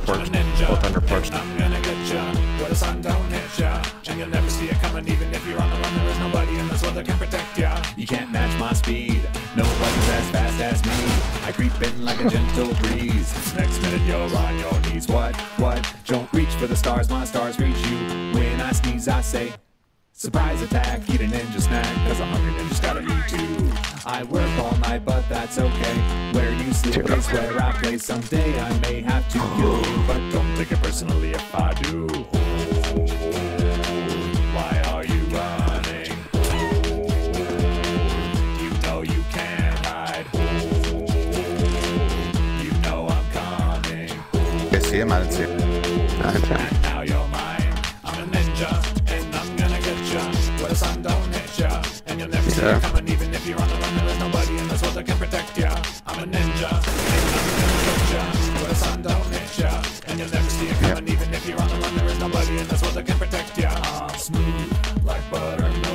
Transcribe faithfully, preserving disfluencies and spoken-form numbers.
porch. ninja, Both under porch. and I'm gonna get ya. Where the sun don't hit ya, and you'll never see it coming. Even if you're on the run, there is nobody in this world that can protect ya. You can't match my speed. Nobody's as fast as me. I creep in like a gentle breeze. Next minute you're on your knees. What? What? Don't reach for the stars. My stars reach you. When I sneeze, I say, surprise attack, eat a ninja snack, cause a hungry ninja's gotta eat too. I work all night, but that's okay. Where you sleep is where I play. Someday I may have to kill you, but don't take it personally if I do. Oh, why are you running? Oh, you know you can't hide. Oh, you know I'm coming. Che sì, ma sì. Ah, già. And now you're mine. I'm a ninja, and I'm gonna get ya. Where the sun don't hit ya, and you'll never see Yeah. it coming. Even if you're on the run, there is nobody in this world that can protect ya. I'm a ninja, and I'm gonna get ya. Where the sun don't hit ya, and you'll never see it coming. Even if you're on the run, there is nobody in this world that can protect ya. I'm smooth like butter.